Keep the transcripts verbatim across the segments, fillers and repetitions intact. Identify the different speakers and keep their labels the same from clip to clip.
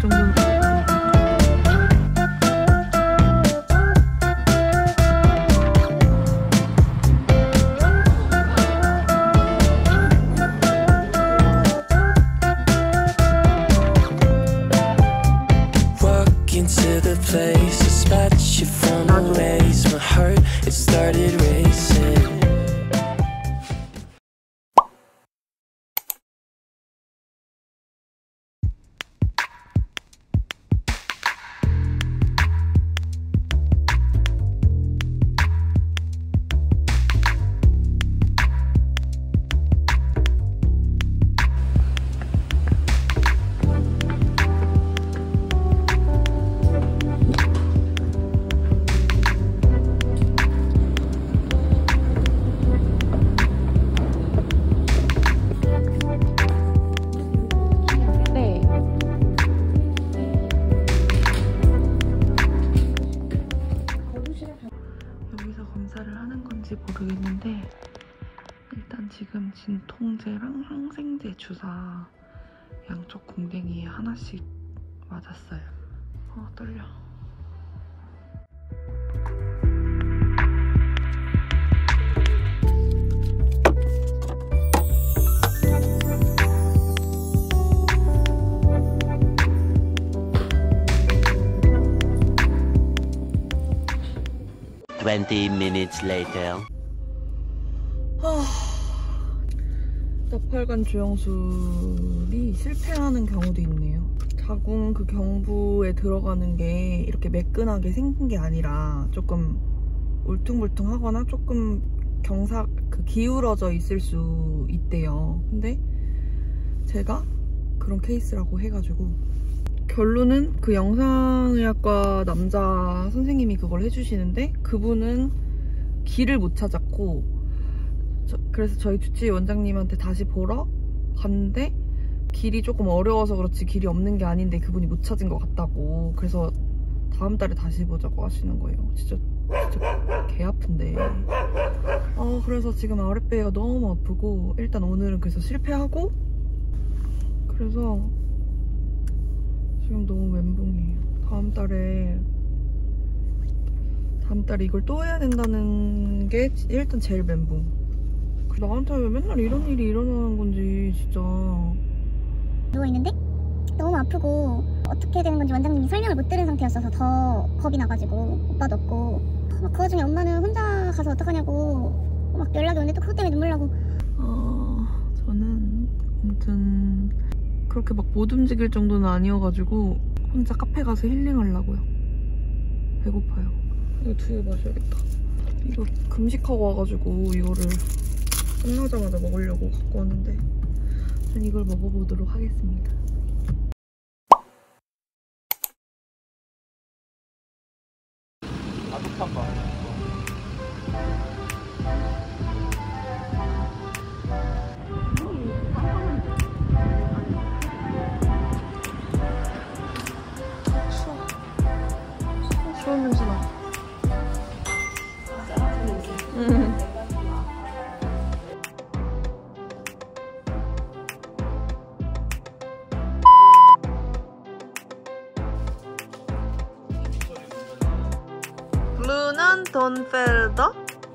Speaker 1: 정도는
Speaker 2: To the place, a spot you from away's my heart, it started racing. 검사를 하는 건지 모르겠는데 일단 지금 진통제랑 항생제 주사 양쪽 공댕이에 하나씩 맞았어요. 아 떨려.
Speaker 3: twenty minutes later.
Speaker 1: 나팔관 주영술이 실패하는 경우도 있네요. 자궁 그 경부에 들어가는 게 이렇게 매끈하게 생긴 게 아니라 조금 울퉁불퉁하거나 조금 경사 그 기울어져 있을 수 있대요. 근데 제가 그런 케이스라고 해가지고 결론은 그 영상의학과 남자 선생님이 그걸 해주시는데 그분은 길을 못 찾았고 저, 그래서 저희 주치의 원장님한테 다시 보러 갔는데 길이 조금 어려워서 그렇지 길이 없는 게 아닌데 그분이 못 찾은 것 같다고. 그래서 다음 달에 다시 보자고 하시는 거예요. 진짜 진짜 개 아픈데. 아 그래서 지금 아랫배가 너무 아프고 일단 오늘은 그래서 실패하고 그래서 지금 너무 멘붕이에요. 다음 달에 다음 달에 이걸 또 해야 된다는 게 일단 제일 멘붕. 나한테 왜 맨날 이런 일이 일어나는 건지 진짜.
Speaker 4: 누워있는데 너무 아프고 어떻게 되는 건지 원장님이 설명을 못 들은 상태였어서 더 겁이 나가지고 오빠도 없고 막 그 와중에 엄마는 혼자 가서 어떡하냐고 막 연락이 오는데 또 그것 때문에 눈물 나고.
Speaker 1: 어, 저는 아무튼 그렇게 막 못 움직일 정도는 아니어가지고 혼자 카페 가서 힐링하려고요. 배고파요. 이거 두 개 마셔야겠다. 이거 금식하고 와가지고 이거를 끝나자마자 먹으려고 갖고 왔는데 전 이걸 먹어보도록 하겠습니다.
Speaker 5: 아독한 거.
Speaker 1: 추운 냄새 나. 음. 루는 돈펠더?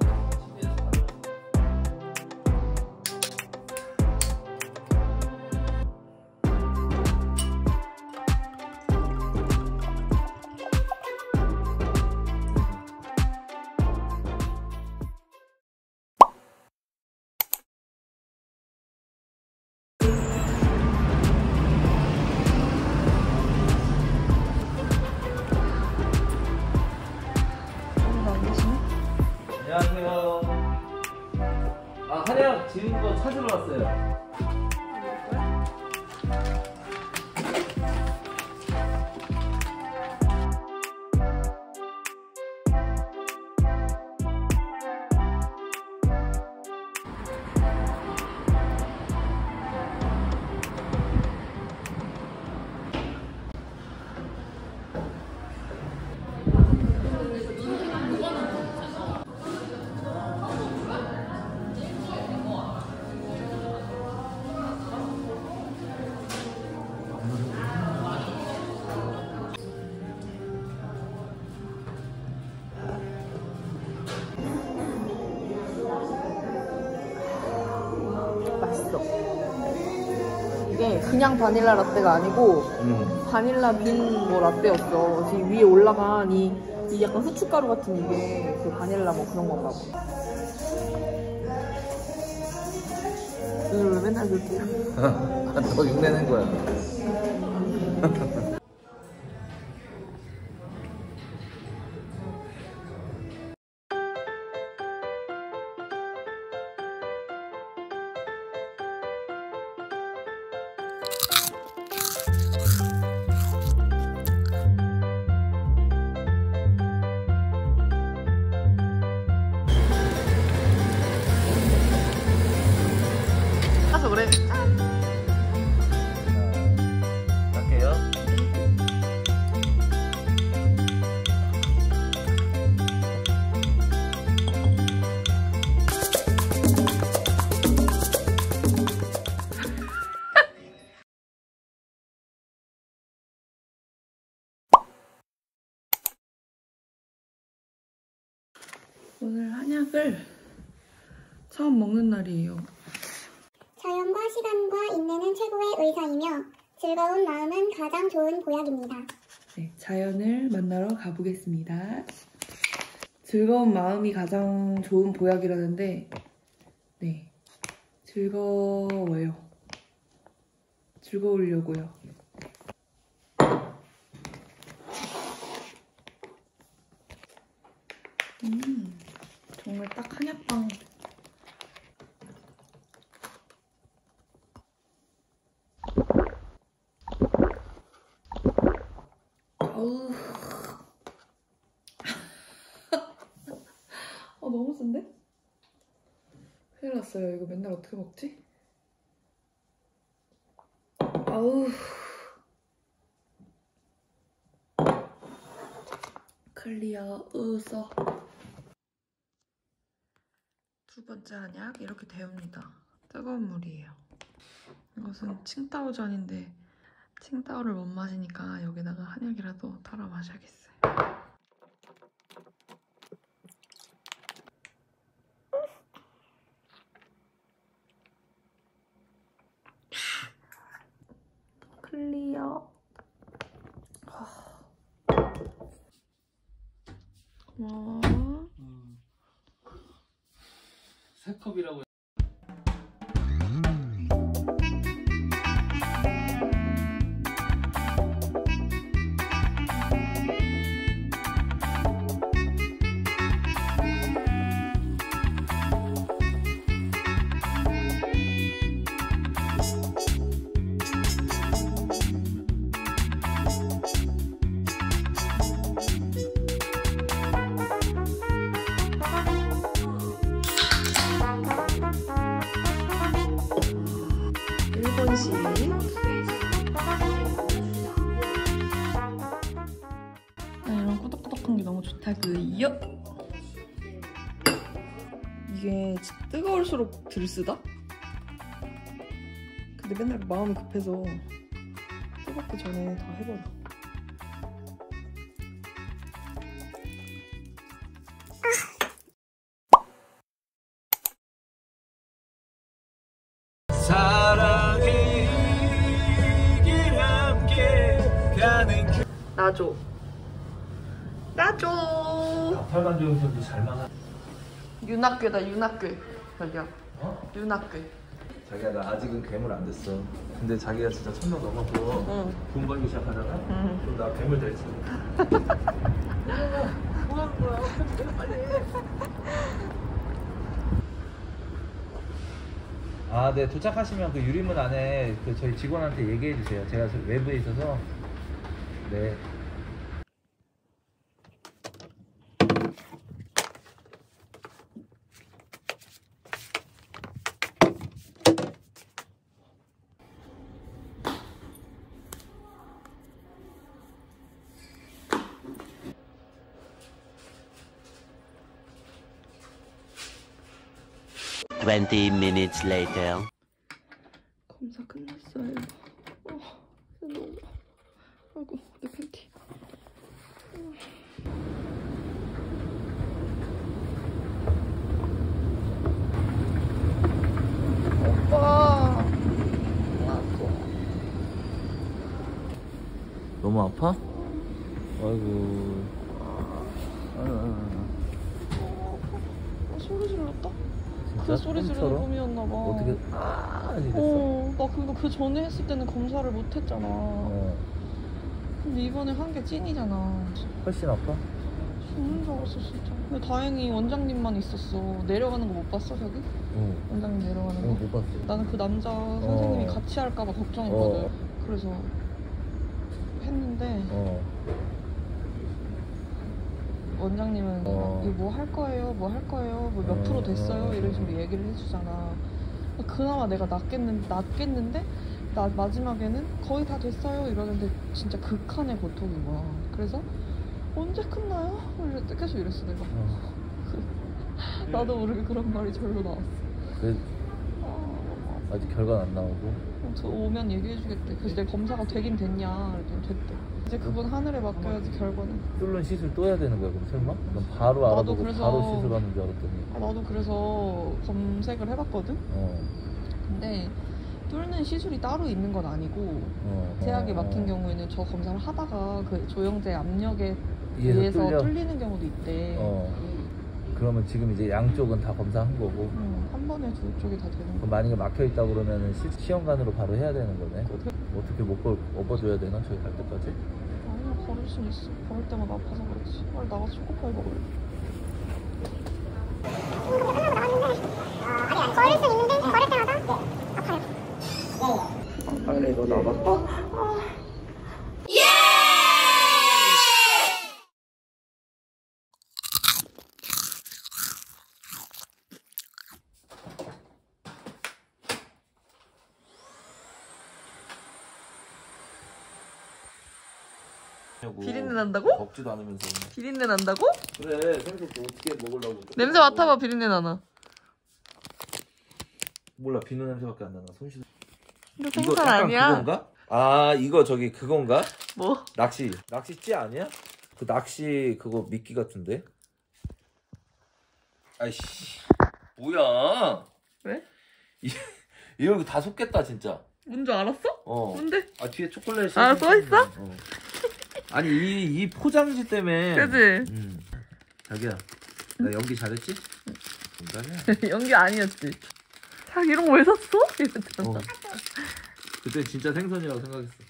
Speaker 5: 안녕하세요. 아, 한약 지은 거 찾으러 왔어요.
Speaker 1: 게 그냥 바닐라 라떼가 아니고
Speaker 5: 음.
Speaker 1: 바닐라 빈 뭐 라떼였어. 지금 위에 올라간 이, 이 약간 후춧가루 같은 이게 그 바닐라 뭐 그런 건가 봐. 오늘 왜 맨날 그렇게
Speaker 5: 너 육내는 거야.
Speaker 1: 가서 그래.
Speaker 5: 갈게요.
Speaker 1: 오늘 한약을 처음 먹는 날이에요.
Speaker 4: 자연과 시간과 인내는 최고의 의사이며 즐거운 마음은 가장 좋은 보약입니다.
Speaker 1: 네, 자연을 만나러 가보겠습니다. 즐거운 마음이 가장 좋은 보약이라는데 네, 즐거워요. 즐거우려고요. 음, 정말 딱 한약방. 어우. 어, 너무 쓴데? 큰일 났어요. 이거 맨날 어떻게 먹지? 아우. 클리어 으서. 두 번째 한약 이렇게 데웁니다. 뜨거운 물이에요. 이것은 칭따오전인데 칭따오를 못 마시니까 여기다가 한약이라도 따라 마셔야겠어요. 클리어. 고마워.
Speaker 5: 음. 세 컵이라고.
Speaker 1: 일본식. 아, 이런 꾸덕꾸덕한 게 너무 좋다구요. 이게 뜨거울수록 들쓰다? 근데 맨날 마음이 급해서 뜨겁기 전에 다 해버려. 나줘. 나줘.
Speaker 5: 팔만 조용선도 잘 막아.
Speaker 1: 윤학교다, 윤학교. 자기야.
Speaker 5: 어?
Speaker 1: 윤학교.
Speaker 5: 자기야 나 아직은 괴물 안 됐어. 근데 자기가 진짜 천명 넘었고
Speaker 1: 응.
Speaker 5: 돈 벌기 시작하잖아.
Speaker 1: 응.
Speaker 5: 그럼 나 괴물 될지. 뭐 하는 거야? 빨리 해. 아, 네 도착하시면 그 유리문 안에 그 저희 직원한테 얘기해 주세요. 제가 저 외부에 있어서. 네.
Speaker 3: Twenty minutes later.
Speaker 1: 검사 끝났어요. 어, 너무. 아이고, 내 팬티. 오빠. 아이고.
Speaker 5: 너무 아파? 아이고.
Speaker 1: 아, 소리 질렀다?
Speaker 5: 진짜?
Speaker 1: 그 소리 지르는
Speaker 5: 꿈처럼?
Speaker 1: 꿈이었나봐.
Speaker 5: 어떻게 아 아니 됐어.
Speaker 1: 어, 나 그거 그 전에 했을 때는 검사를 못 했잖아.
Speaker 5: 어.
Speaker 1: 근데 이번에 한 게 찐이잖아.
Speaker 5: 훨씬 아파?
Speaker 1: 죽는 줄 알았어 진짜. 근데 다행히 원장님만 있었어. 내려가는 거 못 봤어 저기?
Speaker 5: 응.
Speaker 1: 원장님 내려가는 거?
Speaker 5: 응, 못 봤어.
Speaker 1: 나는 그 남자 선생님이
Speaker 5: 어.
Speaker 1: 같이 할까봐 걱정했거든.
Speaker 5: 어.
Speaker 1: 그래서 했는데
Speaker 5: 어.
Speaker 1: 원장님은
Speaker 5: 어.
Speaker 1: 이거 뭐 할 거예요? 뭐 할 거예요? 뭐 몇
Speaker 5: 어.
Speaker 1: 프로 됐어요?
Speaker 5: 어.
Speaker 1: 이런 식으로 얘기를 해주잖아. 그나마 내가 낫겠는, 낫겠는데 나 마지막에는 거의 다 됐어요 이러는데 진짜 극한의 고통인 거야. 그래서 언제 끝나요? 이랬- 계속 이랬어 내가.
Speaker 5: 어.
Speaker 1: 나도 모르게 그런 말이 절로 나왔어.
Speaker 5: 그
Speaker 1: 아,
Speaker 5: 아직 결과는 안 나오고.
Speaker 1: 어, 저 오면 얘기해주겠대. 그래서 내 검사가 되긴 됐냐 그랬더니 됐대. 이제 그건 하늘에 맡겨야지 결과는.
Speaker 5: 뚫는 시술 또 해야 되는 거야 그럼 설마? 난 바로
Speaker 1: 나도
Speaker 5: 알아보고
Speaker 1: 그래서-
Speaker 5: 바로 시술하는 줄 알았더니.
Speaker 1: 아, 나도 그래서 검색을 해봤거든?
Speaker 5: 어.
Speaker 1: 근데 뚫는 시술이 따로 있는 건 아니고
Speaker 5: 어.
Speaker 1: 제약이
Speaker 5: 어.
Speaker 1: 막힌 경우에는 저 검사를 하다가 그 조영제 압력에
Speaker 5: 이해서
Speaker 1: 의해서
Speaker 5: 뚫려?
Speaker 1: 뚫리는 경우도 있대.
Speaker 5: 어. 그러면 지금 이제 양쪽은 다 검사한 거고.
Speaker 1: 음, 한 번에 두 쪽이 다 되는
Speaker 5: 그럼
Speaker 1: 거.
Speaker 5: 만약에 막혀 있다 그러면은 시, 시험관으로 바로 해야 되는 거네.
Speaker 1: 그-
Speaker 5: 어떻게 못 걸, 업어줘야 되나 저기 갈 때까지?
Speaker 1: 아니야, 걸을 순 있어. 걸을 때마다 아파서 그렇지. 빨리 나가서 초코파이 먹을래.
Speaker 4: 걸을 수 있는데 걸을 때마다 아파요.
Speaker 1: 빨리 이거 나가. 비린내 난다고?
Speaker 5: 먹지도 않으면서.
Speaker 1: 비린내 난다고?
Speaker 5: 그래 생선 또 어떻게 먹으려고.
Speaker 1: 냄새 맡아봐. 비린내 나나.
Speaker 5: 몰라 비누 냄새밖에 안 나나. 손 씻.
Speaker 1: 이거
Speaker 5: 이거
Speaker 1: 생선
Speaker 5: 약간
Speaker 1: 아니야?
Speaker 5: 그건가? 아 이거 저기 그건가?
Speaker 1: 뭐?
Speaker 5: 낚시 낚시찌 아니야? 그 낚시 그거 미끼 같은데? 아이씨 뭐야?
Speaker 1: 왜?
Speaker 5: 이, 이거 다 속겠다 진짜.
Speaker 1: 뭔 줄 알았어?
Speaker 5: 어.
Speaker 1: 뭔데?
Speaker 5: 아 뒤에 초콜릿이.
Speaker 1: 아, 써있어?
Speaker 5: 어. 아니 이, 이 포장지 때문에.
Speaker 1: 그치?
Speaker 5: 음. 자기야 나 연기 잘했지? 농담이야.
Speaker 1: 연기 아니었지. 자기 이런 거 왜 샀어? 이랬잖아.
Speaker 5: 어. 그때 진짜 생선이라고 생각했어.